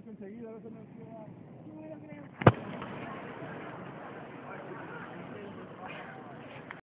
enseguida, eso no es que va. No me lo creo.